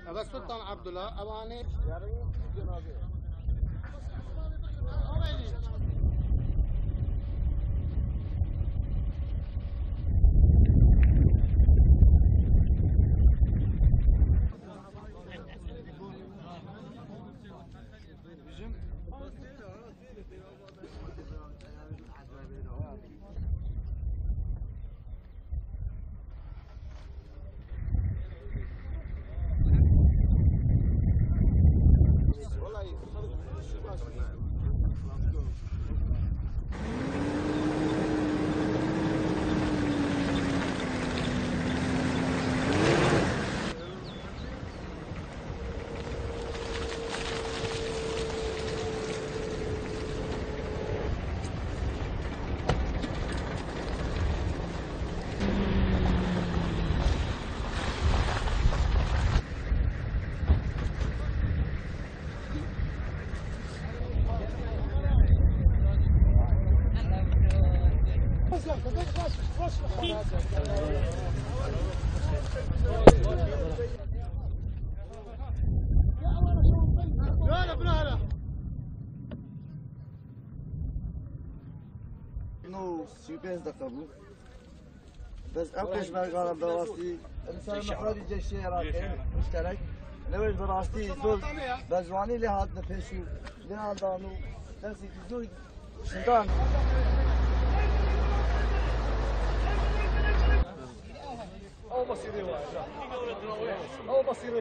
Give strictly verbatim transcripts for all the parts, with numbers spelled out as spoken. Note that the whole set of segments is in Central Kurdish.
أبا السلطان عبد الله أواني نو سی و پنج دقیقه بود بس ام پێشمەرگانم بەڕاستی ئەمسال مەحرەبی جێشتەی عێراقی مشتەرەک لەوەش بەڕاستی زۆر بە جوانی لێ هاتنە پێش و لێهاندان و دەستێکی زۆری شندان ئەو بەسیرەی وایە ئەو بەسیرەی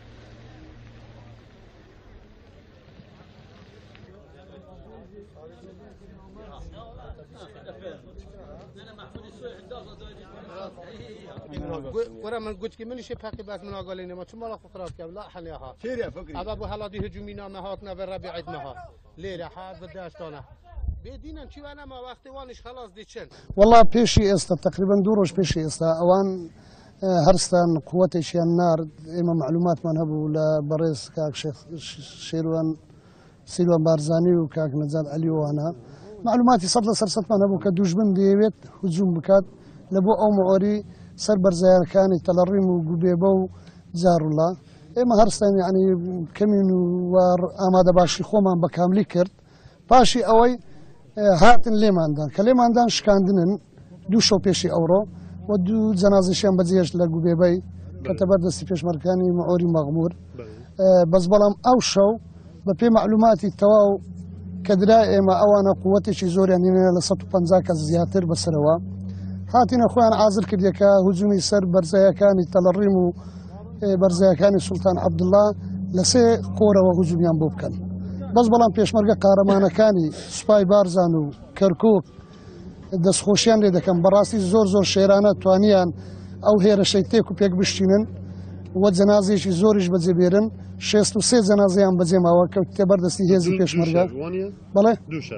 ورا من قلت من شي باقي بس من قالين ما شو مالك فقرات كم لا حليها خير يا فكري ابا ابو هلادي هجومينا ما هاتنا في الربيع عندنا ليله حاد بداش طانا بدينا شو انا ما وقت وانش خلاص ديتشن والله بيشي استا تقريبا دوروش بيشي استا اوان هرستان قوتش النار اما معلومات من هبو لبريس كاك شيخ شيروان سيلوان بارزاني وكاك نزال علي وانا معلوماتي صدلا سرسط من هبو كدوش بن ديويت هجوم بكات لبو او معوري سر برزيار كان تلريم وقبيبو زار الله اما هرستان يعني كمين وار اماده باشي خومان بكاملي كرت باشي اوي هاتن لێماندان کە لێماندان شکاندنن دوو شەو پێشی ئەوڕۆ و دوو جەنازەشیان بەجێهێشت لە گوبێبەی کە تەبەردەستی پێشمەرگەکانی مەعۆری مەغمور بەس بەڵام ئەو شەو بە پێی معلوماتی تەواو کە درا ئێمە ئەوانە قووەتێکی زۆریان هێنە لە سەد و پەنجا کەس زیاتر بەسەرەوە هاتینە خۆیان ئازر کردیەکە هجومی سەر بەرزایەکانی تەلەڕیم و بەرزایەکانی سولتان عەبدوڵڵا لە سێ قۆرەوە هجومیان بۆ بکەن بەس بەڵام پێشمەرگە قارەمانەکانی سوپای بارزان و کەرکووک دەستخۆشیان لێ دەکەم بەڕاستی زۆر زۆر شێرانە توانیان ئەو هێرشەی تێک و پێک بشتینن وە جەنازەیەکی زۆریش بەجێبێرن شێست و سێ جەنازەیان بەجێماوە کە تێبەردەستی هێزی پێشمەرگە بەڵێ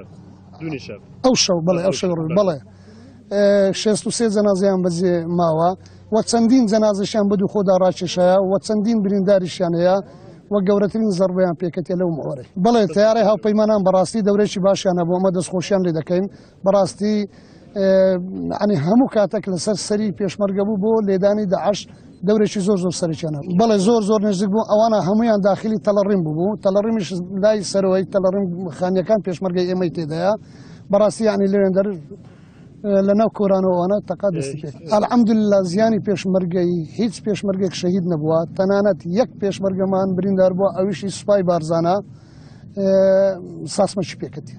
ئەو شەو بڵێ ئەو شەو بڵێ شێست و سێ جەنازەیان بەجێ ماوە وە چەندین جەنازەشیان بەدوو خۆدا ڕاکێشایە وە چەندین برینداریشیان هەیە و گەورەترین زەربەیان پێکەتێ لەو مۆرەی بڵێ تیارەی هاوپەیمانان بەڕاستی دەورێکی باشیان هەبوو ئەمە دەستخۆشیان لێ دەکەین بەڕاستی عنی هەموو کاتێک لەسەر سەری پێشمەرگە بوو بۆ لێدانی داعش دەورێکی زۆر زۆر سەرچیان هەبوو بەڵێ زۆر زۆر نزیک بوو ئەوانە هەمویان داخلی تەلەڕیم بوو تەلەڕیمیش لای سەرەوەی تەلەڕیم خانیەکان پێشمەرگەی ئێمەی تێدایە بەڕاستی عنی لێوێن دەر لەناو کۆرانەوەوانە تەقا دەستی پێ ئەلحەمدوللا زیانی پێشمەرگەی هیچ پێشمەرگێک شەهید نەبووە تەنانەت یەک پێشمەرگەمان بریندار بووە ئەویشی سوپای بارزانە ساسمەکی پێکەتی